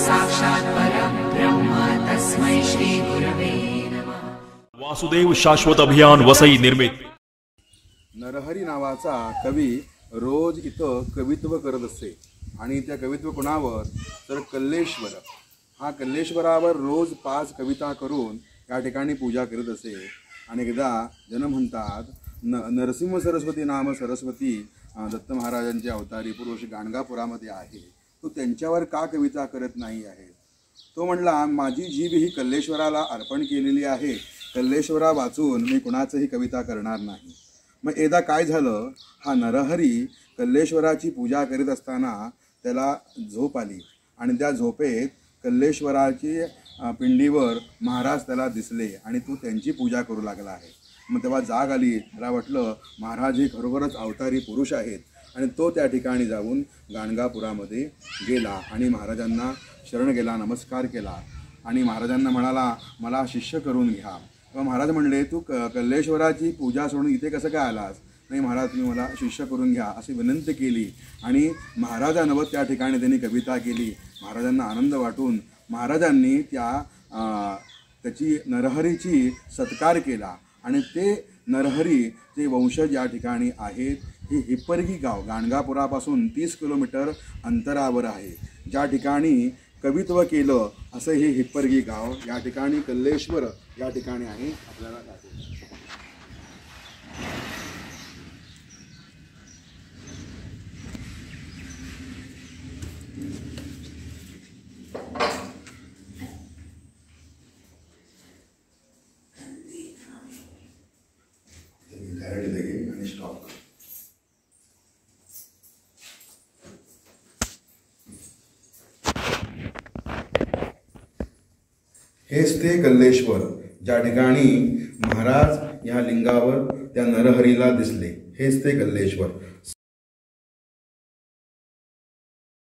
साक्षात् परं ब्रह्म तस्मै श्री गुरवे नमः। वासुदेव शाश्वत अभियान वसई निर्मित नरहरी नावाचा कवी रोज इथं कवित्व करत असे आणि त्या कवित्व कोणावर तर कल्लेश्वर, हा कल्लेश्वरावर रोज 5 कविता करून या ठिकाणी पूजा करीत असे। आणि एकदा जन म्हणतात नरसिंह सरस्वती नाम सरस्वती दत्त महाराजांचे अवतारी पुरुष गाणगापुरामध्ये आहे, तो त्यांच्यावर का कविता करत नाही आहे। तो म्हणला माझी जीभ ही कल्लेश्वराला अर्पण केलेली आहे, कल्लेश्वरा वाचून मी कुणाचंही कविता करणार नाही। मग एकदा काय झालं, हा नरहरी कल्लेश्वराची पूजा करीत असताना त्याला झोप आली आणि त्या झोपेत कल्लेश्वराची पिंडीवर महाराज त्याला दिसले आणि तो त्यांची पूजा करू लागला आहे। मग तेव्हा जाग आली, त्याला वाटलं महाराज हे खरोखरच अवतारी पुरुष आहेत आणि तो त्या ठिकाणी जाऊन गाणगापुरामध्ये गेला आणि महाराजांना शरण गेला, नमस्कार केला आणि महाराजांना म्हणाला मला शिष्य करून घ्या। तेव्हा महाराज म्हणले तू कल्लेश्वराची पूजा सोडून इथे कसं काय आलास। नाही महाराज तुम्ही मला शिष्य करून घ्या अशी विनंती केली आणि महाराजांवर त्या ठिकाणी त्यांनी कविता केली। महाराजांना आनंद वाटून महाराजांनी त्याची नरहरीची सत्कार केला आणि ते नरहरी जे वंशज या ठिकाणी आहेत हे हिप्परगी गाव गाणगापुरापासून 30 किलोमीटर अंतरावर आहे, ज्या ठिकाणी कवित्व केलं असं हे हिप्परगी गाव या ठिकाणी कल्लेश्वर या ठिकाणी आहे। आपल्याला आणि स्टॉप हेच ते कल्लेश्वर ज्या ठिकाणी महाराज या लिंगावर त्या नरहरीला दिसले, हेच ते कल्लेश्वर।